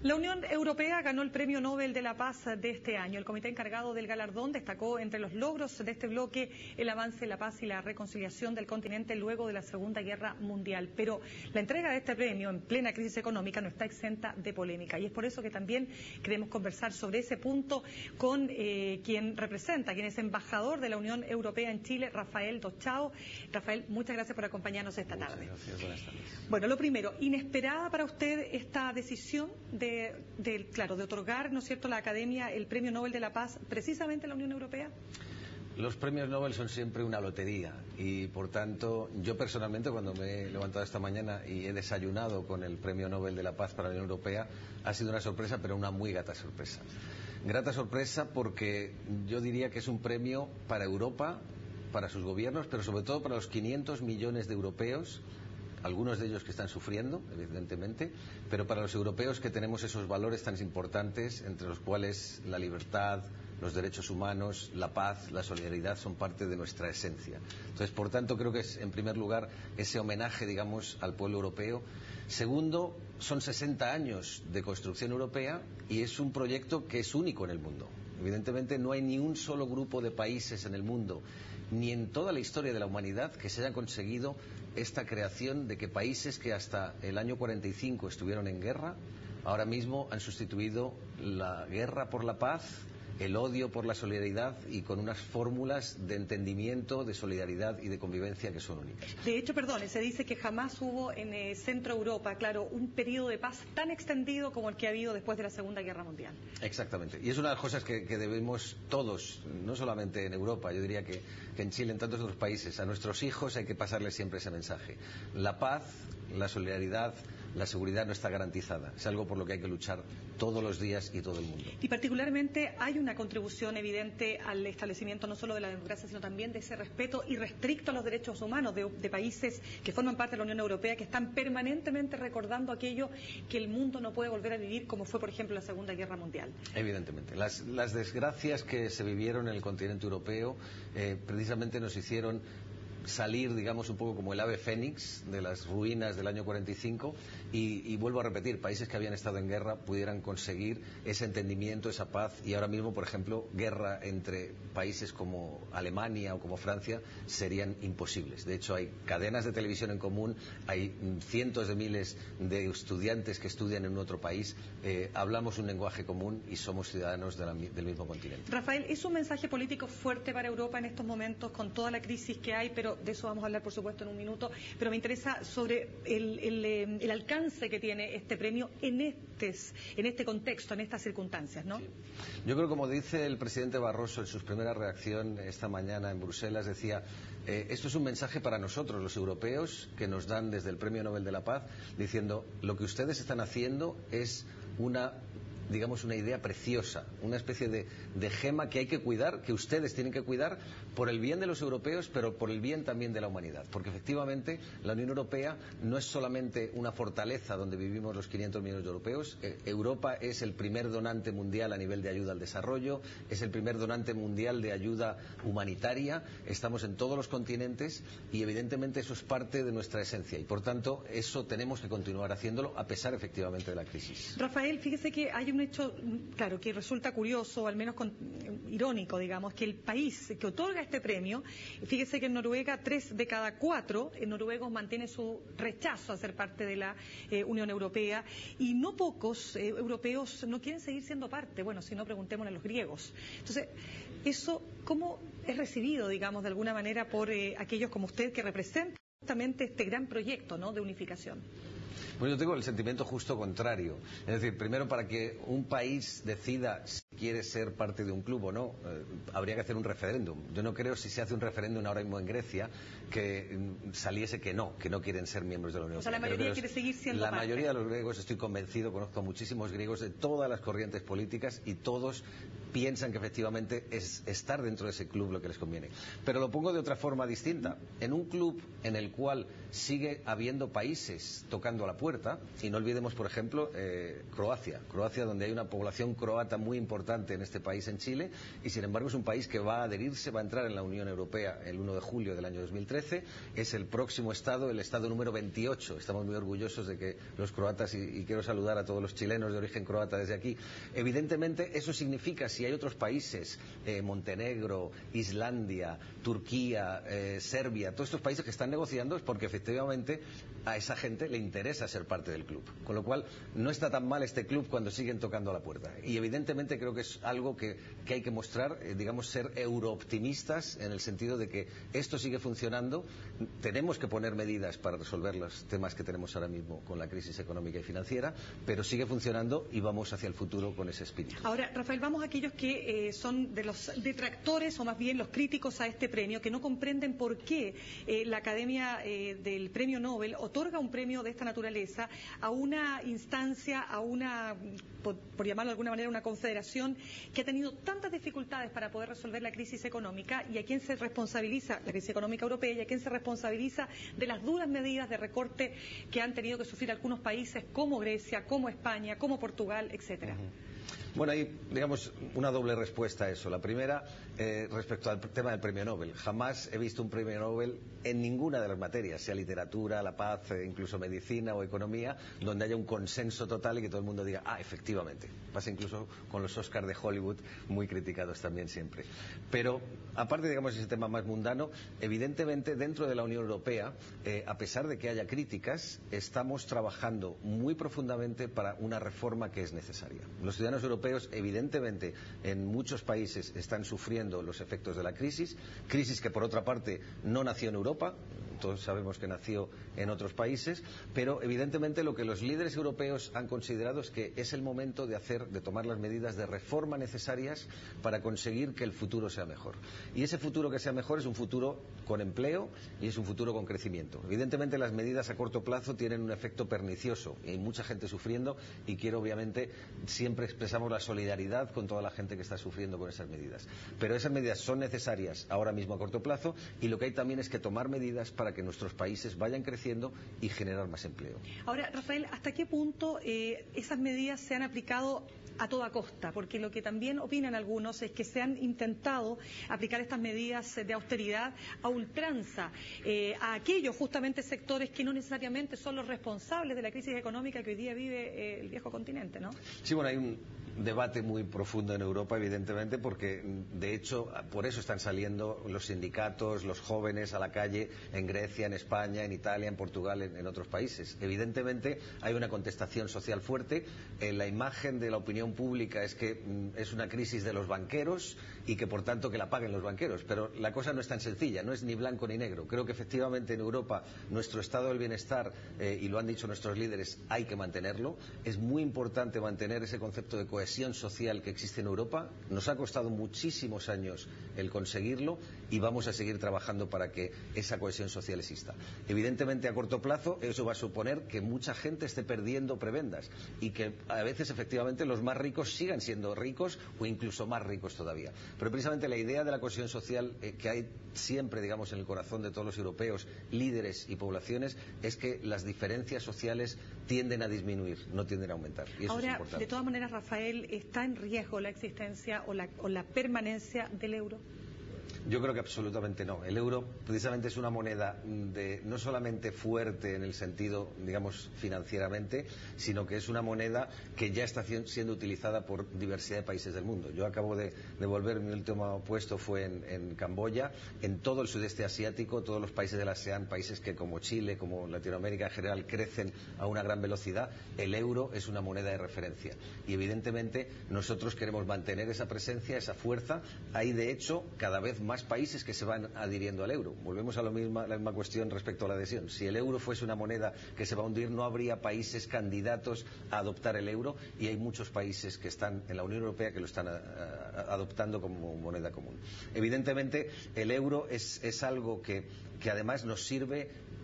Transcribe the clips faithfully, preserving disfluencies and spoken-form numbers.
La Unión Europea ganó el Premio Nobel de la Paz de este año. El comité encargado del galardón destacó entre los logros de este bloque el avance en la paz y la reconciliación del continente luego de la Segunda Guerra Mundial. Pero la entrega de este premio en plena crisis económica no está exenta de polémica y es por eso que también queremos conversar sobre ese punto con eh, quien representa, quien es embajador de la Unión Europea en Chile, Rafael Dochao. Rafael, muchas gracias por acompañarnos esta muchas tarde. Gracias, buenas tardes. Bueno, lo primero, ¿inesperada para usted esta decisión de De, de, claro, de otorgar, ¿no es cierto?, la Academia el Premio Nobel de la Paz precisamente a la Unión Europea? Los premios Nobel son siempre una lotería y, por tanto, yo personalmente, cuando me he levantado esta mañana y he desayunado con el Premio Nobel de la Paz para la Unión Europea, ha sido una sorpresa, pero una muy grata sorpresa. Grata sorpresa porque yo diría que es un premio para Europa, para sus gobiernos, pero sobre todo para los quinientos millones de europeos, algunos de ellos que están sufriendo, evidentemente, pero para los europeos que tenemos esos valores tan importantes, entre los cuales la libertad, los derechos humanos, la paz, la solidaridad son parte de nuestra esencia. Entonces, por tanto, creo que es, en primer lugar, ese homenaje, digamos, al pueblo europeo. Segundo, son sesenta años de construcción europea y es un proyecto que es único en el mundo. Evidentemente, no hay ni un solo grupo de países en el mundo, ni en toda la historia de la humanidad, que se haya conseguido esta creación de que países que hasta el año cuarenta y cinco estuvieron en guerra, ahora mismo han sustituido la guerra por la paz, el odio por la solidaridad y con unas fórmulas de entendimiento, de solidaridad y de convivencia que son únicas. De hecho, perdón, se dice que jamás hubo en eh, Centro Europa, claro, un periodo de paz tan extendido como el que ha habido después de la Segunda Guerra Mundial. Exactamente. Y es una de las cosas que, que debemos todos, no solamente en Europa, yo diría que, que en Chile, en tantos otros países, a nuestros hijos hay que pasarles siempre ese mensaje. La paz, la solidaridad, la seguridad no está garantizada. Es algo por lo que hay que luchar todos los días y todo el mundo. Y particularmente hay una contribución evidente al establecimiento no solo de la democracia, sino también de ese respeto irrestricto a los derechos humanos de, de países que forman parte de la Unión Europea, que están permanentemente recordando aquello que el mundo no puede volver a vivir, como fue, por ejemplo, la Segunda Guerra Mundial. Evidentemente. Las, las desgracias que se vivieron en el continente europeo eh, precisamente nos hicieron salir, digamos, un poco como el ave fénix de las ruinas del año cuarenta y cinco y, y vuelvo a repetir, países que habían estado en guerra pudieran conseguir ese entendimiento, esa paz, y ahora mismo, por ejemplo, guerra entre países como Alemania o como Francia serían imposibles. De hecho, hay cadenas de televisión en común, hay cientos de miles de estudiantes que estudian en otro país, eh, hablamos un lenguaje común y somos ciudadanos de la, del mismo continente. Rafael, es un mensaje político fuerte para Europa en estos momentos con toda la crisis que hay, pero de eso vamos a hablar, por supuesto, en un minuto, pero me interesa sobre el, el, el alcance que tiene este premio en, estes, en este contexto, en estas circunstancias, ¿no? Sí. Yo creo, como dice el presidente Barroso en su primera reacción esta mañana en Bruselas, decía, eh, esto es un mensaje para nosotros, los europeos, que nos dan desde el Premio Nobel de la Paz, diciendo, lo que ustedes están haciendo es una, digamos, una idea preciosa, una especie de, de gema que hay que cuidar, que ustedes tienen que cuidar por el bien de los europeos, pero por el bien también de la humanidad. Porque efectivamente la Unión Europea no es solamente una fortaleza donde vivimos los quinientos millones de europeos. Eh, Europa es el primer donante mundial a nivel de ayuda al desarrollo, es el primer donante mundial de ayuda humanitaria, estamos en todos los continentes y evidentemente eso es parte de nuestra esencia y por tanto eso tenemos que continuar haciéndolo a pesar efectivamente de la crisis. Rafael, fíjese que hay un un hecho, claro, que resulta curioso, o al menos con, irónico, digamos, que el país que otorga este premio, fíjese que en Noruega tres de cada cuatro en noruegos mantiene su rechazo a ser parte de la eh, Unión Europea y no pocos eh, europeos no quieren seguir siendo parte. Bueno, si no, preguntémosle a los griegos. Entonces, eso, ¿cómo es recibido, digamos, de alguna manera por eh, aquellos como usted que representan justamente este gran proyecto, ¿no?, de unificación? Pues yo tengo el sentimiento justo contrario. Es decir, primero, para que un país decida si quiere ser parte de un club o no, eh, habría que hacer un referéndum. Yo no creo, si se hace un referéndum ahora mismo en Grecia, que mm, saliese que no, que no quieren ser miembros de la Unión Europea. O sea, la mayoría quiere seguir siendo La parte. mayoría de los griegos, estoy convencido, conozco a muchísimos griegos de todas las corrientes políticas y todos piensan que efectivamente es estar dentro de ese club lo que les conviene. Pero lo pongo de otra forma distinta. En un club en el cual sigue habiendo países tocando a la puerta, y no olvidemos, por ejemplo, eh, Croacia, Croacia donde hay una población croata muy importante en este país, en Chile, y sin embargo es un país que va a adherirse, va a entrar en la Unión Europea el uno de julio del año dos mil trece, es el próximo estado, el estado número veintiocho. Estamos muy orgullosos de que los croatas, y, y quiero saludar a todos los chilenos de origen croata desde aquí. Evidentemente eso significa, si hay otros países, eh, Montenegro, Islandia, Turquía, eh, Serbia, todos estos países que están negociando, es porque efectivamente a esa gente le interesa ser parte del club. Con lo cual, no está tan mal este club cuando siguen tocando a la puerta. Y evidentemente creo que es algo que, que hay que mostrar, eh, digamos, ser eurooptimistas, en el sentido de que esto sigue funcionando. Tenemos que poner medidas para resolver los temas que tenemos ahora mismo con la crisis económica y financiera, pero sigue funcionando y vamos hacia el futuro con ese espíritu. Ahora, Rafael, vamos a aquellos que eh, son de los detractores, o más bien los críticos a este premio, que no comprenden por qué eh, la Academia eh, del Premio Nobel otorga un premio de esta naturaleza a una instancia, a una, por, por llamarlo de alguna manera, una confederación que ha tenido tantas dificultades para poder resolver la crisis económica, y a quién se responsabiliza, la crisis económica europea, y a quién se responsabiliza de las duras medidas de recorte que han tenido que sufrir algunos países como Grecia, como España, como Portugal, etcétera. Uh-huh. Bueno, hay, digamos, una doble respuesta a eso. La primera, eh, respecto al tema del premio Nobel. Jamás he visto un premio Nobel en ninguna de las materias, sea literatura, la paz, eh, incluso medicina o economía, donde haya un consenso total y que todo el mundo diga, ah, efectivamente. Pasa incluso con los Oscars de Hollywood, muy criticados también siempre. Pero, aparte, digamos, de ese tema más mundano, evidentemente, dentro de la Unión Europea, eh, a pesar de que haya críticas, estamos trabajando muy profundamente para una reforma que es necesaria. Los ciudadanos europeos, evidentemente, en muchos países están sufriendo los efectos de la crisis, crisis que por otra parte no nació en Europa, todos sabemos que nació en otros países, pero evidentemente lo que los líderes europeos han considerado es que es el momento de hacer, de tomar las medidas de reforma necesarias para conseguir que el futuro sea mejor. Y ese futuro que sea mejor es un futuro con empleo y es un futuro con crecimiento. Evidentemente las medidas a corto plazo tienen un efecto pernicioso y hay mucha gente sufriendo, y quiero obviamente, siempre expresamos la solidaridad con toda la gente que está sufriendo con esas medidas. Pero esas medidas son necesarias ahora mismo a corto plazo, y lo que hay también es que tomar medidas para que nuestros países vayan creciendo y generar más empleo. Ahora, Rafael, ¿hasta qué punto eh, esas medidas se han aplicado a toda costa? Porque lo que también opinan algunos es que se han intentado aplicar estas medidas de austeridad a ultranza, eh, a aquellos justamente sectores que no necesariamente son los responsables de la crisis económica que hoy día vive eh, el viejo continente, ¿no? Sí, bueno, hay un debate muy profundo en Europa, evidentemente, porque de hecho por eso están saliendo los sindicatos, los jóvenes a la calle en Grecia, en España, en Italia, en Portugal, en, en otros países. Evidentemente hay una contestación social fuerte. Eh, la imagen de la opinión pública es que mm, es una crisis de los banqueros y que por tanto que la paguen los banqueros, pero la cosa no es tan sencilla, no es ni blanco ni negro. Creo que efectivamente en Europa nuestro estado del bienestar, eh, y lo han dicho nuestros líderes, hay que mantenerlo. Es muy importante mantener ese concepto de cohesión social que existe en Europa. Nos ha costado muchísimos años el conseguirlo y vamos a seguir trabajando para que esa cohesión social exista. Evidentemente a corto plazo eso va a suponer que mucha gente esté perdiendo prebendas y que a veces efectivamente los más ricos sigan siendo ricos o incluso más ricos todavía. Pero precisamente la idea de la cohesión social eh, que hay siempre, digamos, en el corazón de todos los europeos, líderes y poblaciones, es que las diferencias sociales tienden a disminuir, no tienden a aumentar. Y eso Ahora, es importante. De todas maneras, Rafael, ¿está en riesgo la existencia o la, o la permanencia del euro? Yo creo que absolutamente no. El euro precisamente es una moneda de, no solamente fuerte en el sentido, digamos, financieramente, sino que es una moneda que ya está siendo utilizada por diversidad de países del mundo. Yo acabo de, de volver, mi último puesto fue en, en Camboya, en todo el sudeste asiático, todos los países del ASEAN, países que como Chile, como Latinoamérica en general, crecen a una gran velocidad. El euro es una moneda de referencia. Y evidentemente nosotros queremos mantener esa presencia, esa fuerza. Hay de hecho cada vez más países que se van adhiriendo al euro. Volvemos a lo misma, la misma cuestión respecto a la adhesión. Si el euro fuese una moneda que se va a hundir, no habría países candidatos a adoptar el euro, y hay muchos países que están en la Unión Europea que lo están a, a, adoptando como moneda común. Evidentemente, el euro es, es algo que, que además nos sirve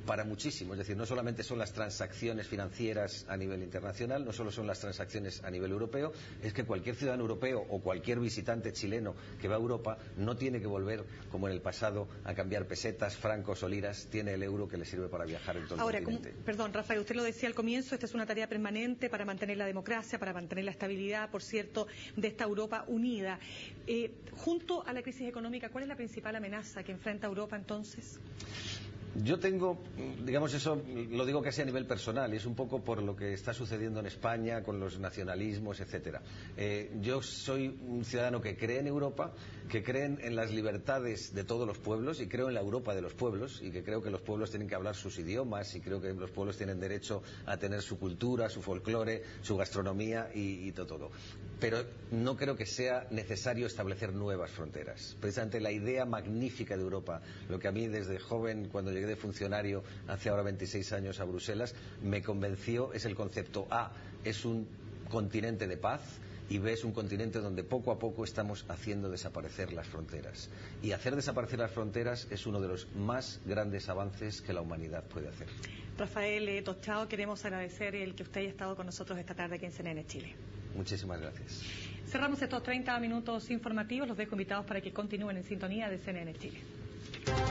para muchísimo. Es decir, no solamente son las transacciones financieras a nivel internacional, no solo son las transacciones a nivel europeo, es que cualquier ciudadano europeo o cualquier visitante chileno que va a Europa no tiene que volver, como en el pasado, a cambiar pesetas, francos o liras, tiene el euro que le sirve para viajar en todo Ahora, el continente. Como, perdón, Rafael, usted lo decía al comienzo, esta es una tarea permanente para mantener la democracia, para mantener la estabilidad, por cierto, de esta Europa unida. Eh, junto a la crisis económica, ¿cuál es la principal amenaza que enfrenta Europa entonces? Yo tengo, digamos, eso lo digo casi a nivel personal, y es un poco por lo que está sucediendo en España con los nacionalismos, etcétera. Eh, yo soy un ciudadano que cree en Europa, que cree en las libertades de todos los pueblos, y creo en la Europa de los pueblos, y que creo que los pueblos tienen que hablar sus idiomas, y creo que los pueblos tienen derecho a tener su cultura, su folclore, su gastronomía y, y todo, todo. Pero no creo que sea necesario establecer nuevas fronteras. Precisamente la idea magnífica de Europa, lo que a mí desde joven, cuando llegué de funcionario hace ahora veintiséis años a Bruselas, me convenció, es el concepto A, es un continente de paz, y B, es un continente donde poco a poco estamos haciendo desaparecer las fronteras. Y hacer desaparecer las fronteras es uno de los más grandes avances que la humanidad puede hacer. Rafael eh, Tochao, queremos agradecer el que usted haya estado con nosotros esta tarde aquí en C N N Chile. Muchísimas gracias. Cerramos estos treinta minutos informativos. Los dejo invitados para que continúen en sintonía de C N N Chile.